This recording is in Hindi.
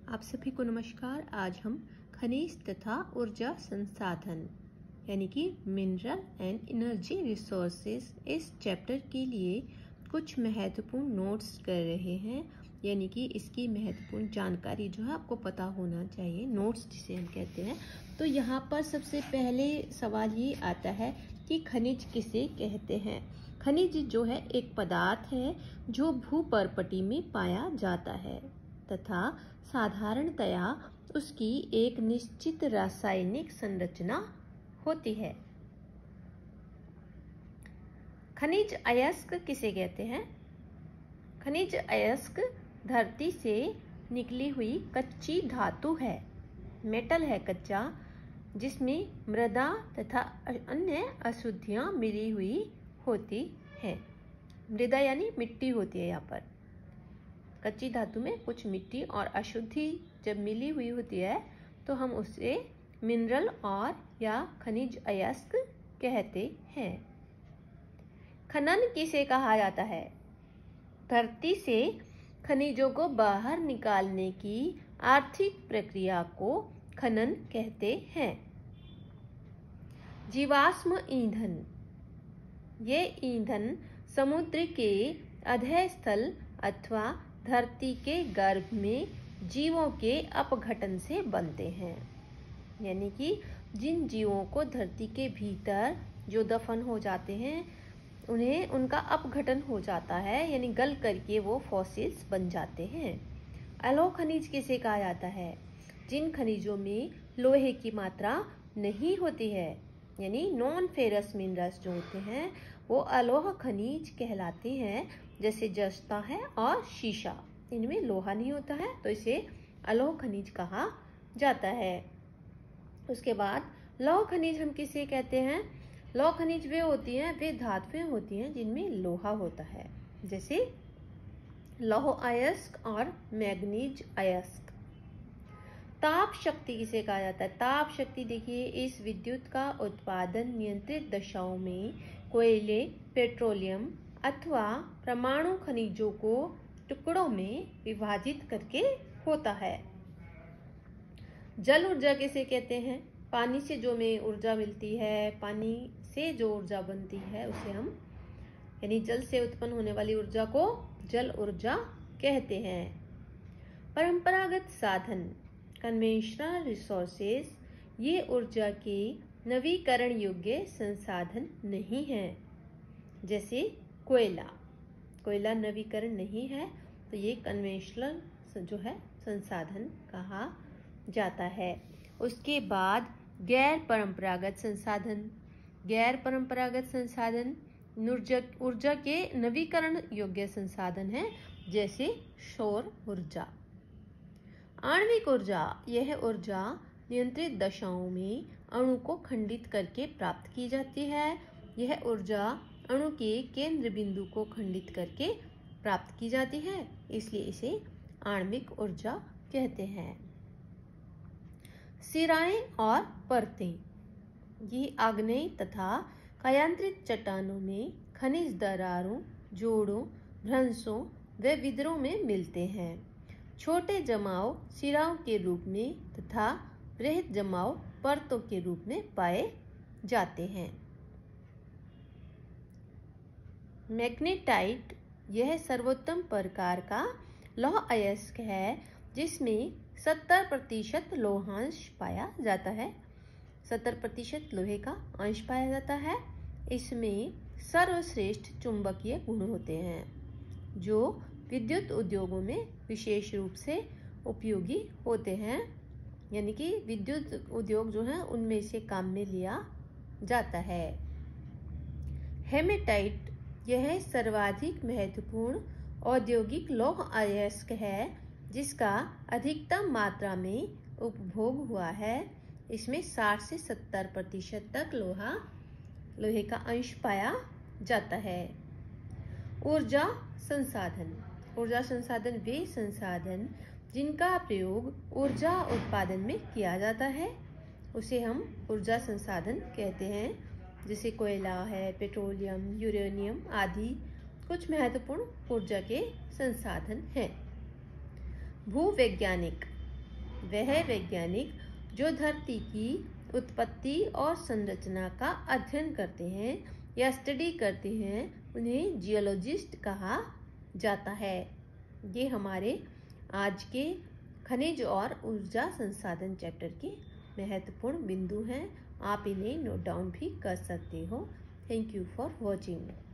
आप सभी को नमस्कार। आज हम खनिज तथा ऊर्जा संसाधन यानी कि मिनरल एंड एनर्जी रिसोर्सेज इस चैप्टर के लिए कुछ महत्वपूर्ण नोट्स कर रहे हैं। यानी कि इसकी महत्वपूर्ण जानकारी जो है आपको पता होना चाहिए, नोट्स जिसे हम कहते हैं। तो यहाँ पर सबसे पहले सवाल ये आता है कि खनिज किसे कहते हैं। खनिज जो है एक पदार्थ है जो भूपर्पटी में पाया जाता है तथा साधारणतया उसकी एक निश्चित रासायनिक संरचना होती है। खनिज अयस्क किसे कहते हैं? खनिज अयस्क धरती से निकली हुई कच्ची धातु है, मेटल है कच्चा, जिसमें मृदा तथा अन्य अशुद्धियां मिली हुई होती है। मृदा यानी मिट्टी होती है। यहाँ पर कच्ची धातु में कुछ मिट्टी और अशुद्धि जब मिली हुई होती है तो हम उसे मिनरल और या खनिज अयस्क कहते हैं। खनन किसे कहा जाता है? धरती से खनिजों को बाहर निकालने की आर्थिक प्रक्रिया को खनन कहते हैं। जीवाश्म ईंधन, ये ईंधन समुद्र के अधःस्थल अथवा धरती के गर्भ में जीवों के अपघटन से बनते हैं। यानी कि जिन जीवों को धरती के भीतर जो दफन हो जाते हैं उन्हें उनका अपघटन हो जाता है, यानी गल करके वो फॉसिल्स बन जाते हैं। अलोह खनिज किसे कहा जाता है? जिन खनिजों में लोहे की मात्रा नहीं होती है, यानी नॉन फेरस मिनरल्स जो होते हैं वो अलोह खनिज कहलाते हैं। जैसे जस्ता है और शीशा, इनमें लोहा नहीं होता है तो इसे अलोह खनिज कहा जाता है। उसके बाद लौह खनिज हम किसे कहते हैं? लौह खनिज वे होती हैं, वे धातुएं होती हैं जिनमें लोहा होता है, जैसे लौह अयस्क और मैग्नीज अयस्क। ताप शक्ति किसे कहा जाता है? ताप शक्ति देखिए, इस विद्युत का उत्पादन नियंत्रित दशाओं में कोयले, पेट्रोलियम अथवा परमाणु खनिजों को टुकड़ों में विभाजित करके होता है। जल ऊर्जा किसे कहते हैं? पानी से जो हमें ऊर्जा मिलती है, पानी से जो ऊर्जा बनती है उसे हम यानी जल से उत्पन्न होने वाली ऊर्जा को जल ऊर्जा कहते हैं। परंपरागत साधन, कन्वेंशनल रिसोर्सेज, ये ऊर्जा के नवीकरण योग्य संसाधन नहीं है। जैसे कोयला नवीकरण नहीं है तो ये कन्वेंशनल जो है संसाधन कहा जाता है। उसके बाद गैर परंपरागत संसाधन ऊर्जा के नवीकरण योग्य संसाधन है, जैसे सौर ऊर्जा। आणविक ऊर्जा, यह ऊर्जा नियंत्रित दशाओं में अणु को खंडित करके प्राप्त की जाती है। यह ऊर्जा अणु के केंद्र बिंदु को खंडित करके प्राप्त की जाती है, इसलिए इसे आणविक ऊर्जा कहते हैं। सिराएं और परतें, ये आग्नेय तथा कायांतरित चट्टानों में खनिज दरारों, जोड़ों, भ्रंशों व विदरों में मिलते हैं। छोटे जमाव सिराओं के रूप में तथा बृहद जमाव परतों के रूप में पाए जाते हैं। मैग्नेटाइट, यह सर्वोत्तम प्रकार का लौह अयस्क है जिसमें 70% लोहांश पाया जाता है। 70% लोहे का अंश पाया जाता है। इसमें सर्वश्रेष्ठ चुंबकीय गुण होते हैं जो विद्युत उद्योगों में विशेष रूप से उपयोगी होते हैं। यानी कि विद्युत उद्योग जो है उनमें इसे काम में लिया जाता है। हेमेटाइट, यह सर्वाधिक महत्वपूर्ण औद्योगिक लौह अयस्क है जिसका अधिकतम मात्रा में उपभोग हुआ है। इसमें 60 से 70% तक लोहे का अंश पाया जाता है। ऊर्जा संसाधन वे संसाधन जिनका प्रयोग ऊर्जा उत्पादन में किया जाता है उसे हम ऊर्जा संसाधन कहते हैं। जैसे कोयला है, पेट्रोलियम, यूरेनियम आदि कुछ महत्वपूर्ण ऊर्जा के संसाधन हैं। भूवैज्ञानिक, वह वैज्ञानिक जो धरती की उत्पत्ति और संरचना का अध्ययन करते हैं या स्टडी करते हैं उन्हें जियोलॉजिस्ट कहा जाता है। ये हमारे आज के खनिज और ऊर्जा संसाधन चैप्टर के महत्वपूर्ण बिंदु हैं। आप इन्हें नोट डाउन भी कर सकते हो। Thank you for watching.